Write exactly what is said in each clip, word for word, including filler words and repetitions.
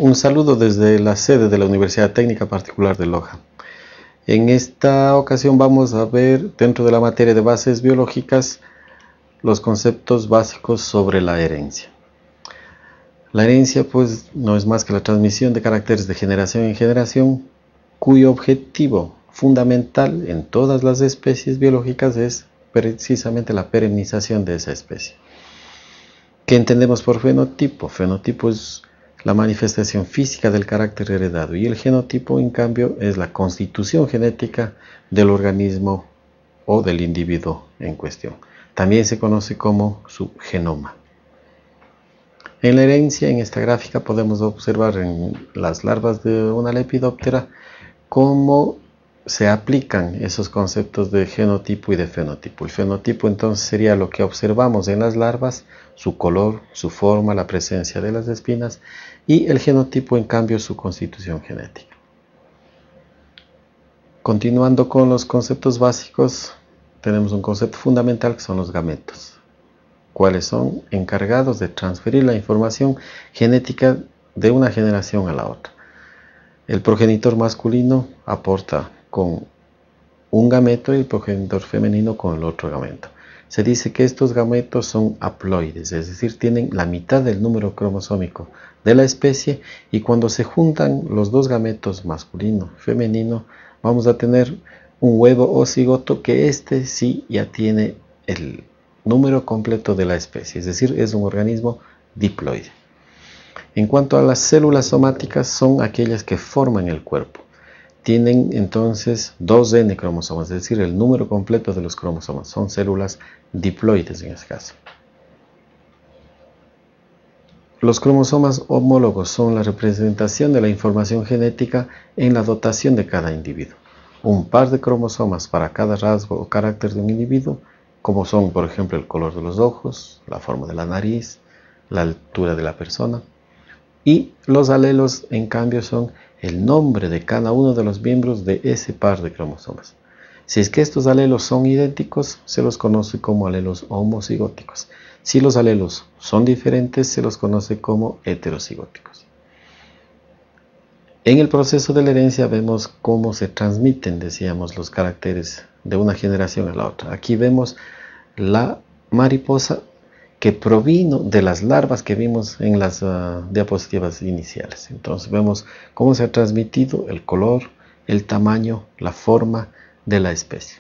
Un saludo desde la sede de la Universidad Técnica Particular de Loja. En esta ocasión vamos a ver, dentro de la materia de bases biológicas, los conceptos básicos sobre la herencia. La herencia pues no es más que la transmisión de caracteres de generación en generación, cuyo objetivo fundamental en todas las especies biológicas es precisamente la perenización de esa especie. ¿Qué entendemos por fenotipo? Fenotipo es la manifestación física del carácter heredado y el genotipo, en cambio, es la constitución genética del organismo o del individuo en cuestión. También se conoce como su genoma. En la herencia, en esta gráfica, podemos observar en las larvas de una lepidóptera cómo se aplican esos conceptos de genotipo y de fenotipo. El fenotipo entonces sería lo que observamos en las larvas, su color, su forma, la presencia de las espinas, y el genotipo en cambio su constitución genética. Continuando con los conceptos básicos, tenemos un concepto fundamental que son los gametos, cuáles son encargados de transferir la información genética de una generación a la otra. El progenitor masculino aporta con un gameto y el progenitor femenino con el otro gameto. Se dice que estos gametos son haploides, es decir, tienen la mitad del número cromosómico de la especie, y cuando se juntan los dos gametos masculino y femenino, vamos a tener un huevo o cigoto que este sí ya tiene el número completo de la especie, es decir, es un organismo diploide. En cuanto a las células somáticas, son aquellas que forman el cuerpo. Tienen entonces dos ene cromosomas, es decir, el número completo de los cromosomas. Son células diploides en este caso. Los cromosomas homólogos son la representación de la información genética en la dotación de cada individuo. Un par de cromosomas para cada rasgo o carácter de un individuo, como son, por ejemplo, el color de los ojos, la forma de la nariz, la altura de la persona. Y los alelos, en cambio, son el nombre de cada uno de los miembros de ese par de cromosomas. Si es que estos alelos son idénticos, se los conoce como alelos homocigóticos. Si los alelos son diferentes, se los conoce como heterocigóticos. En el proceso de la herencia vemos cómo se transmiten, decíamos, los caracteres de una generación a la otra. Aquí vemos la mariposa que provino de las larvas que vimos en las uh, diapositivas iniciales. Entonces vemos cómo se ha transmitido el color, el tamaño, la forma de la especie.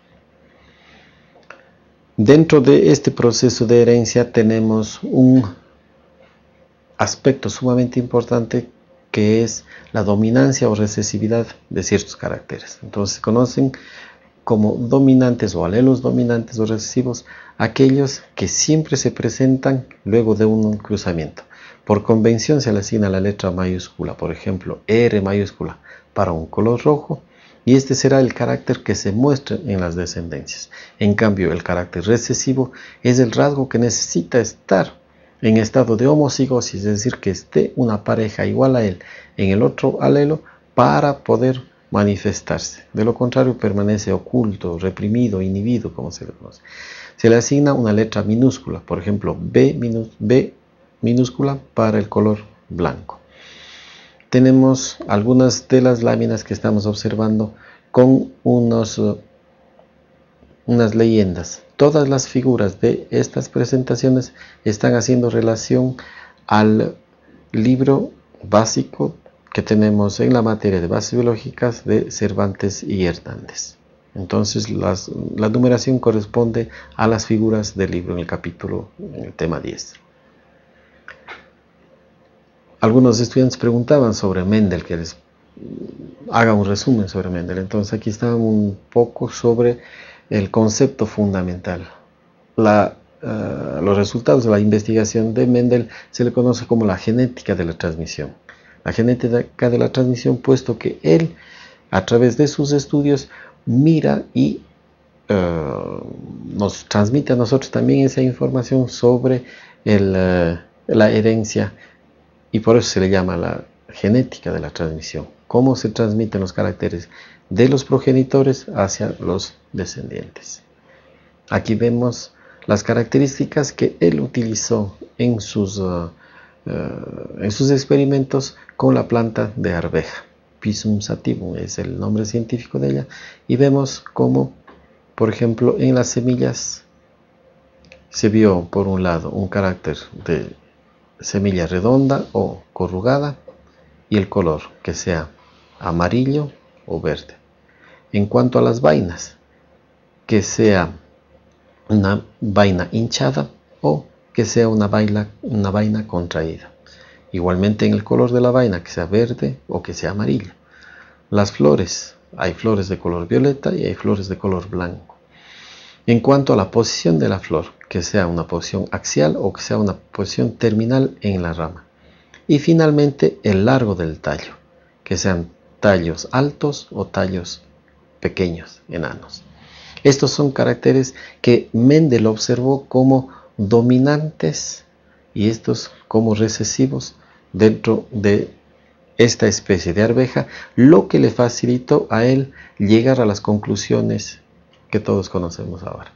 Dentro de este proceso de herencia tenemos un aspecto sumamente importante que es la dominancia o recesividad de ciertos caracteres. Entonces se conocen como dominantes o alelos dominantes o recesivos aquellos que siempre se presentan luego de un cruzamiento. Por convención se le asigna la letra mayúscula, por ejemplo R mayúscula para un color rojo, y este será el carácter que se muestre en las descendencias. En cambio, el carácter recesivo es el rasgo que necesita estar en estado de homocigosis, es decir, que esté una pareja igual a él en el otro alelo para poder manifestarse. De lo contrario, permanece oculto, reprimido, inhibido, como se le conoce. Se le asigna una letra minúscula, por ejemplo, B, minús, B minúscula para el color blanco. Tenemos algunas de las láminas que estamos observando con unos, uh, unas leyendas. Todas las figuras de estas presentaciones están haciendo relación al libro básico que tenemos en la materia de bases biológicas de Cervantes y Hernández. Entonces las, la numeración corresponde a las figuras del libro en el capítulo, en el tema diez. Algunos estudiantes preguntaban sobre Mendel, que les haga un resumen sobre Mendel. Entonces aquí está un poco sobre el concepto fundamental. La, uh, los resultados de la investigación de Mendel se le conoce como la genética de la transmisión. La genética de la transmisión, puesto que él, a través de sus estudios, mira y uh, nos transmite a nosotros también esa información sobre el, uh, la herencia, y por eso se le llama la genética de la transmisión. Cómo se transmiten los caracteres de los progenitores hacia los descendientes. Aquí vemos las características que él utilizó en sus uh, uh, en sus experimentos con la planta de arveja. Pisum sativum es el nombre científico de ella, y vemos cómo, por ejemplo, en las semillas se vio por un lado un carácter de semilla redonda o corrugada y el color que sea amarillo o verde. En cuanto a las vainas, que sea una vaina hinchada o que sea una vaina, una vaina contraída. Igualmente en el color de la vaina, que sea verde o que sea amarilla. Las flores, hay flores de color violeta y hay flores de color blanco. En cuanto a la posición de la flor, que sea una posición axial o que sea una posición terminal en la rama. Y finalmente el largo del tallo, que sean tallos altos o tallos pequeños, enanos. Estos son caracteres que Mendel observó como dominantes y estos como recesivos dentro de esta especie de arveja, lo que le facilitó a él llegar a las conclusiones que todos conocemos ahora.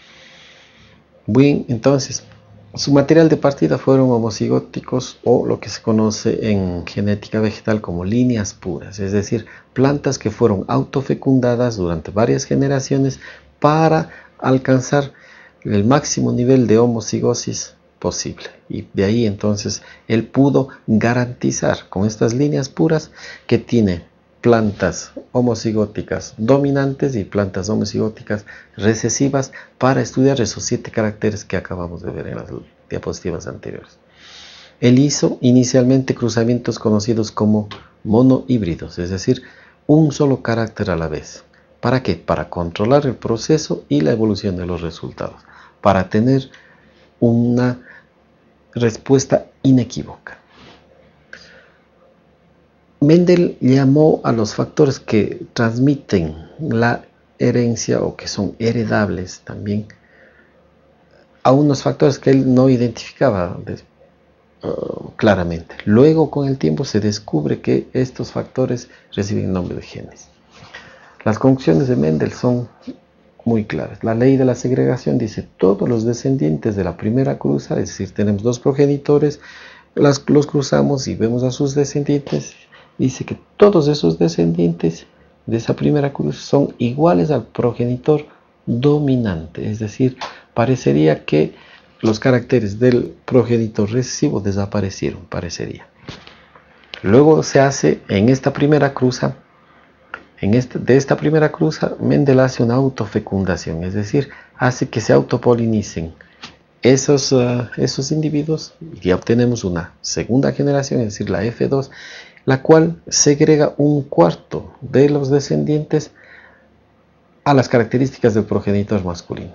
Bien, entonces, su material de partida fueron homocigóticos o lo que se conoce en genética vegetal como líneas puras, es decir, plantas que fueron autofecundadas durante varias generaciones para alcanzar el máximo nivel de homocigosis posible. Y de ahí entonces él pudo garantizar con estas líneas puras que tiene plantas homocigóticas dominantes y plantas homocigóticas recesivas para estudiar esos siete caracteres que acabamos de ver en las diapositivas anteriores. Él hizo inicialmente cruzamientos conocidos como monohíbridos, es decir, un solo carácter a la vez. ¿Para qué? Para controlar el proceso y la evolución de los resultados, para tener una respuesta inequívoca. Mendel llamó a los factores que transmiten la herencia o que son heredables también a unos factores que él no identificaba de, uh, claramente. Luego, con el tiempo, se descubre que estos factores reciben el nombre de genes. Las conclusiones de Mendel son muy claras. La ley de la segregación dice todos los descendientes de la primera cruza, es decir, tenemos dos progenitores, las, los cruzamos y vemos a sus descendientes. Dice que todos esos descendientes de esa primera cruz son iguales al progenitor dominante, es decir, parecería que los caracteres del progenitor recesivo desaparecieron, parecería. Luego se hace en esta primera cruza, en este, de esta primera cruza, Mendel hace una autofecundación, es decir, hace que se autopolinicen esos, uh, esos individuos y ya obtenemos una segunda generación, es decir, la F dos, la cual segrega un cuarto de los descendientes a las características del progenitor masculino.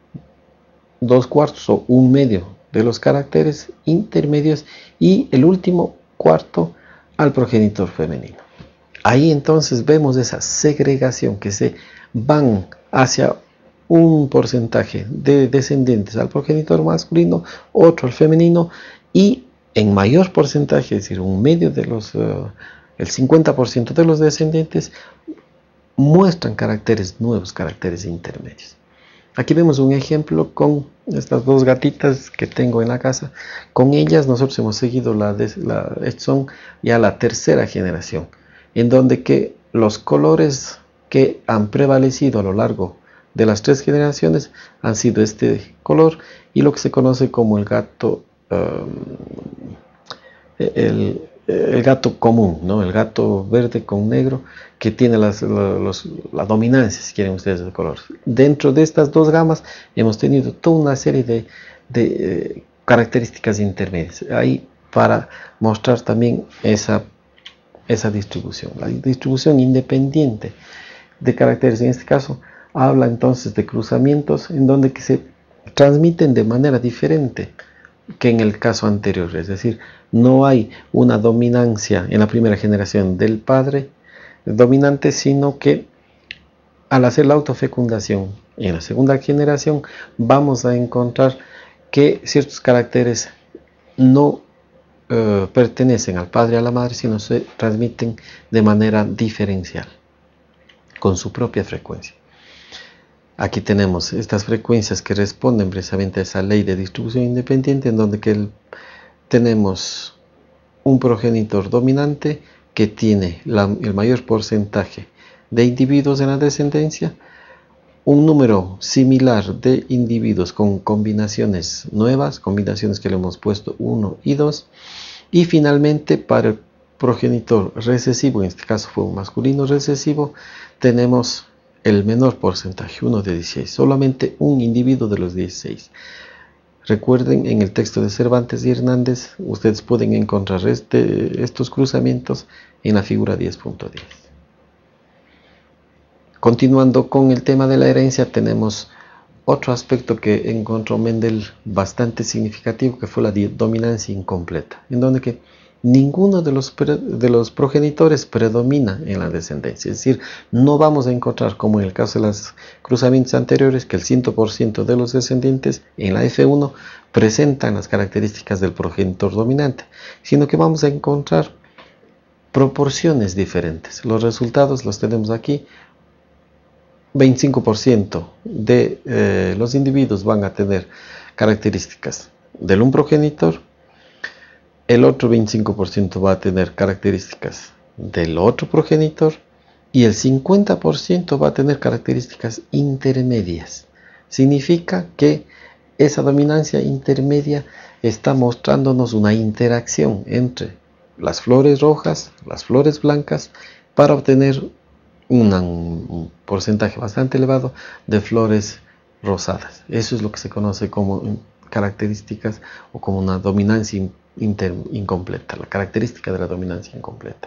Dos cuartos o un medio de los caracteres intermedios y el último cuarto al progenitor femenino. Ahí entonces vemos esa segregación que se van hacia un porcentaje de descendientes al progenitor masculino, otro al femenino y en mayor porcentaje, es decir, un medio de los, uh, el cincuenta por ciento de los descendientes muestran caracteres nuevos, caracteres intermedios. Aquí vemos un ejemplo con estas dos gatitas que tengo en la casa. Con ellas nosotros hemos seguido la, la son ya la tercera generación, en donde que los colores que han prevalecido a lo largo de las tres generaciones han sido este color y lo que se conoce como el gato um, el, el gato común, ¿no? El gato verde con negro que tiene las, los, la dominancia, si quieren ustedes, de color. Dentro de estas dos gamas hemos tenido toda una serie de, de eh, características intermedias ahí para mostrar también esa, esa distribución, la distribución independiente de caracteres. En este caso habla entonces de cruzamientos en donde que se transmiten de manera diferente que en el caso anterior, es decir, no hay una dominancia en la primera generación del padre dominante, sino que al hacer la autofecundación en la segunda generación vamos a encontrar que ciertos caracteres no uh, pertenecen al padre y a la madre, sino se transmiten de manera diferencial, con su propia frecuencia. Aquí tenemos estas frecuencias que responden precisamente a esa ley de distribución independiente, en donde que el tenemos un progenitor dominante que tiene la, el mayor porcentaje de individuos en la descendencia, un número similar de individuos con combinaciones nuevas, combinaciones que le hemos puesto uno y dos, y finalmente para el progenitor recesivo, en este caso fue un masculino recesivo, tenemos el menor porcentaje, uno de dieciséis, solamente un individuo de los dieciséis. Recuerden, en el texto de Cervantes y Hernández, ustedes pueden encontrar este, estos cruzamientos en la figura diez punto diez. Continuando con el tema de la herencia, tenemos otro aspecto que encontró Mendel bastante significativo, que fue la dominancia incompleta, en donde que ninguno de los, de los progenitores predomina en la descendencia. Es decir, no vamos a encontrar, como en el caso de los cruzamientos anteriores, que el cien por ciento de los descendientes en la F uno presentan las características del progenitor dominante, sino que vamos a encontrar proporciones diferentes. Los resultados los tenemos aquí. veinticinco por ciento de eh, los individuos van a tener características del un progenitor, el otro veinticinco por ciento va a tener características del otro progenitor y el cincuenta por ciento va a tener características intermedias. Significa que esa dominancia intermedia está mostrándonos una interacción entre las flores rojas, las flores blancas, para obtener Una, un porcentaje bastante elevado de flores rosadas. Eso es lo que se conoce como características o como una dominancia inter, incompleta, la característica de la dominancia incompleta.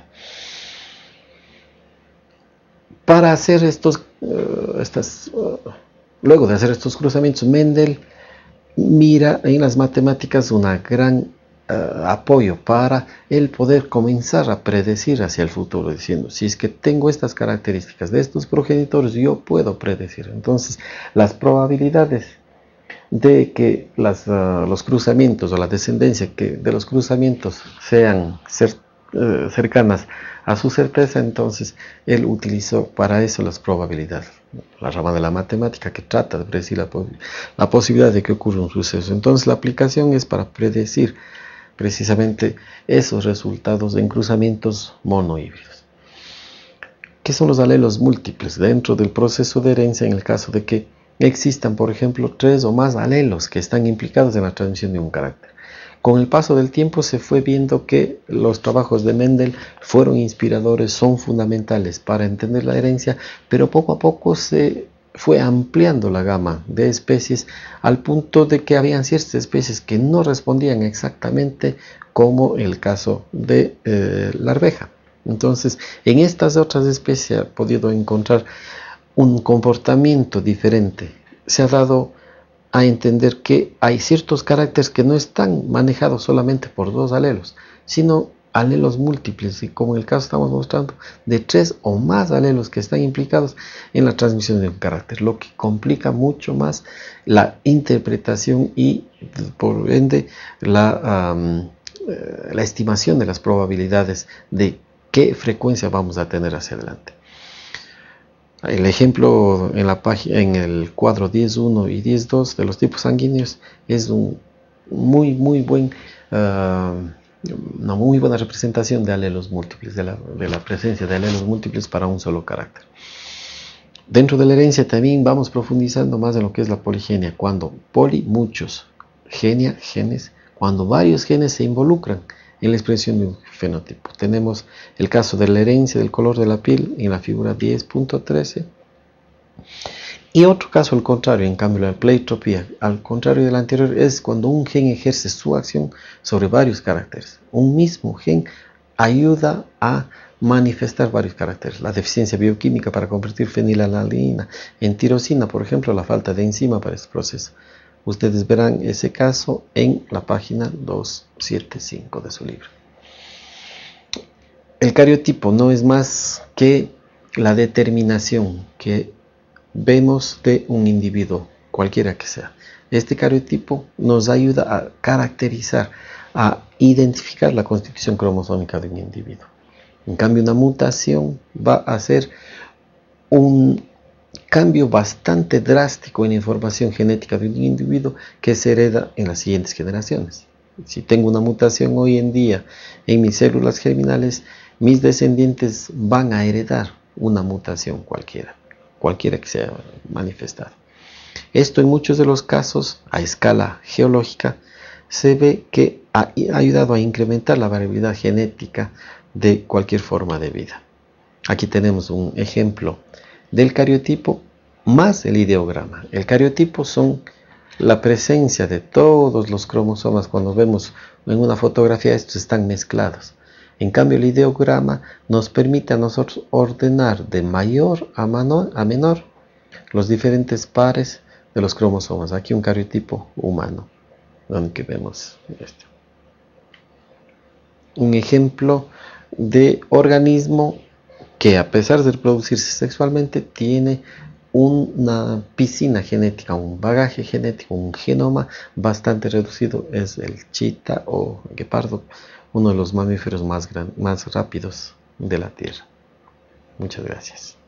Para hacer estos, uh, estas, uh, luego de hacer estos cruzamientos, Mendel mira en las matemáticas una gran Uh, apoyo para el poder comenzar a predecir hacia el futuro, diciendo, si es que tengo estas características de estos progenitores, yo puedo predecir. Entonces, las probabilidades de que las, uh, los cruzamientos o la descendencia que de los cruzamientos sean cer uh, cercanas a su certeza, entonces él utilizó para eso las probabilidades, la rama de la matemática que trata de predecir la, la posibilidad de que ocurra un suceso. Entonces, la aplicación es para predecir precisamente esos resultados en cruzamientos monohíbridos. ¿Qué son los alelos múltiples dentro del proceso de herencia en el caso de que existan, por ejemplo, tres o más alelos que están implicados en la transmisión de un carácter? Con el paso del tiempo se fue viendo que los trabajos de Mendel fueron inspiradores, son fundamentales para entender la herencia, pero poco a poco se fue ampliando la gama de especies al punto de que habían ciertas especies que no respondían exactamente, como el caso de eh, la arveja. Entonces, en estas otras especies se ha podido encontrar un comportamiento diferente. Se ha dado a entender que hay ciertos caracteres que no están manejados solamente por dos alelos, sino alelos múltiples, y como en el caso estamos mostrando, de tres o más alelos que están implicados en la transmisión de un carácter, lo que complica mucho más la interpretación y por ende la, um, la estimación de las probabilidades de qué frecuencia vamos a tener hacia adelante. El ejemplo en, la página, en el cuadro diez punto uno y diez punto dos de los tipos sanguíneos es un muy muy buen uh, una muy buena representación de alelos múltiples, de la, de la presencia de alelos múltiples para un solo carácter. Dentro de la herencia también vamos profundizando más en lo que es la poligenia, cuando poli, muchos, genia, genes, cuando varios genes se involucran en la expresión de un fenotipo. Tenemos el caso de la herencia del color de la piel en la figura diez punto trece. Y otro caso al contrario, en cambio la pleitropía, al contrario del anterior, es cuando un gen ejerce su acción sobre varios caracteres. Un mismo gen ayuda a manifestar varios caracteres. La deficiencia bioquímica para convertir fenilalanina en tirosina, por ejemplo, la falta de enzima para este proceso. Ustedes verán ese caso en la página doscientos setenta y cinco de su libro. El cariotipo no es más que la determinación que vemos de un individuo, cualquiera que sea. Este cariotipo nos ayuda a caracterizar, a identificar la constitución cromosómica de un individuo. En cambio, una mutación va a ser un cambio bastante drástico en la información genética de un individuo que se hereda en las siguientes generaciones. Si tengo una mutación hoy en día en mis células germinales, mis descendientes van a heredar una mutación cualquiera, cualquiera que sea manifestada. Esto en muchos de los casos, a escala geológica, se ve que ha ayudado a incrementar la variabilidad genética de cualquier forma de vida. Aquí tenemos un ejemplo del cariotipo más el ideograma. El cariotipo son la presencia de todos los cromosomas. Cuando vemos en una fotografía, estos están mezclados. En cambio, el ideograma nos permite a nosotros ordenar de mayor a menor, a menor los diferentes pares de los cromosomas. Aquí un cariotipo humano, donde vemos esto. Un ejemplo de organismo que, a pesar de reproducirse sexualmente, tiene una piscina genética, un bagaje genético, un genoma bastante reducido, es el chita o guepardo, uno de los mamíferos más, gran, más rápidos de la Tierra. Muchas gracias.